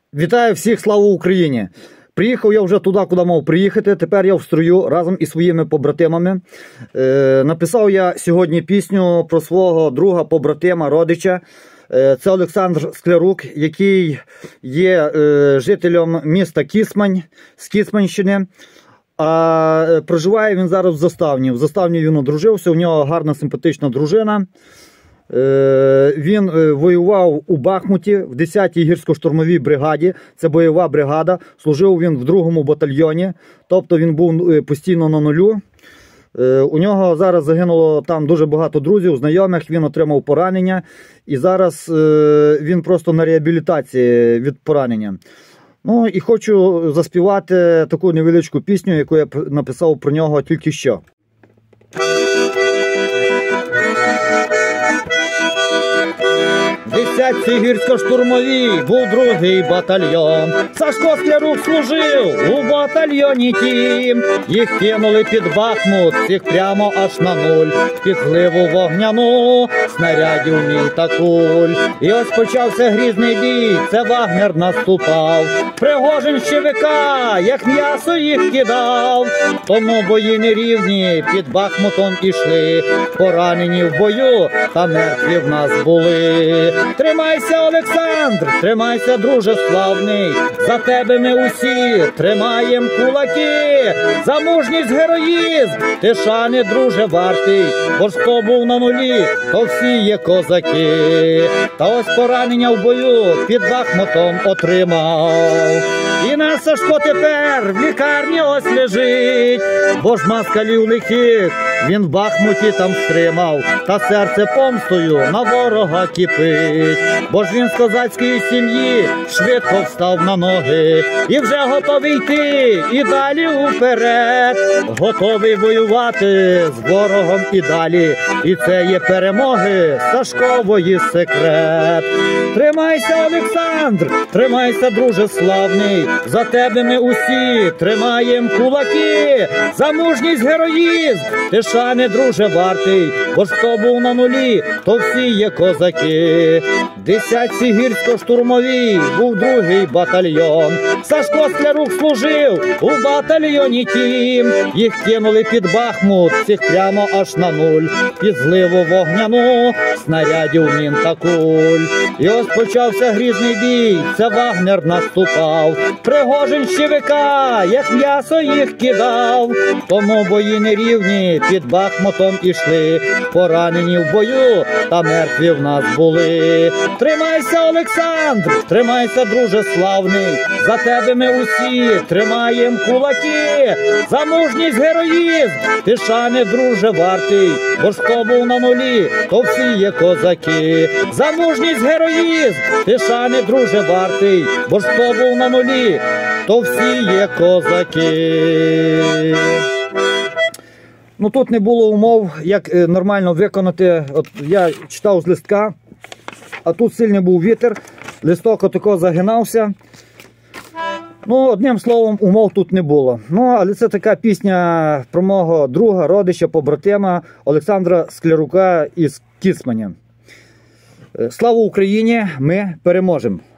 Вітаю всіх, слава Україні! Приїхав я вже туди, куди мав приїхати. Тепер я в строю разом із своїми побратимами. Написав я сьогодні пісню про свого друга, побратима, родича. Це Олександр Склярук, який є жителем міста Кісмань, з Кісманщини. А проживає він зараз в Заставні. В Заставні він одружився, у нього гарна, симпатична дружина. Він воював у Бахмуті в 10-й гірсько-штурмовій бригаді, це бойова бригада, служив він в 2-му батальйоні, тобто він був постійно на нулю. У нього зараз загинуло там дуже багато друзів, знайомих, він отримав поранення і зараз він просто на реабілітації від поранення. Ну і хочу заспівати таку невеличку пісню, яку я написав про нього тільки що. Десятці гірсько-штурмовій був 2-й батальйон. Сашко Склярук служив у батальйоні тім. Їх кинули під Бахмут, всіх прямо аж на нуль. Під зливу вогняну, снарядів, мін та куль. І ось почався грізний бій, це Вагнер наступав. Пригожин щевика, як м'ясо їх кидав. Тому бої нерівні, під Бахмутом ішли. Поранені в бою, та мертві в нас були. Тримайся, Олександр, тримайся, друже славний, за тебе ми усі тримаєм кулаки. За мужність, героїзм, ти шани, друже, вартий, бо ж хто був на нулі, то всі є козаки. Та ось поранення в бою під Бахмутом отримав. І наш Сашко тепер в лікарні ось лежить, бо ж москалів лихих він в Бахмуті там стримав, та серце помстою на ворога кипить. Бо ж він з козацької сім'ї швидко встав на ноги і вже готовий йти і далі уперед. Готовий воювати з ворогом і далі, і це є перемоги Сашкової секрет. Тримайся, Олександр, тримайся, друже славний, за тебе ми усі тримаєм кулаки. За мужність, героїзм, ти шани, друже, вартий, бо ж хто був на нулі, то всі є козаки. 10-й гірсько-штурмовій був 2-й батальйон. Сашко Склярук служив у батальйоні тім. Їх кинули під Бахмут, всіх прямо аж на нуль. Під зливу вогняну, снарядів, мін та куль. І ось почався грізний бій, це Вагнер наступав. Пригожин щевика, як м'ясо їх кидав. Тому бої нерівні, під Бахмутом ішли. Поранені в бою, та мертві в нас були. Тримайся, Олександр, тримайся, друже славний, за тебе ми усі тримаєм кулаки. За мужність, героїзм, ти шани, друже, вартий, бо ж хто був на нулі, то всі є козаки. За мужність, героїзм, ти шани, друже, вартий, бо ж хто був на нулі, то всі є козаки. Ну тут не було умов, як нормально виконати. От я читав з листка, а тут сильний був вітер, листок отако загинався. Ну, одним словом, умов тут не було. Ну, але це така пісня про мого друга, родича, побратима Олександра Склярука із Кісманя. Слава Україні! Ми переможемо!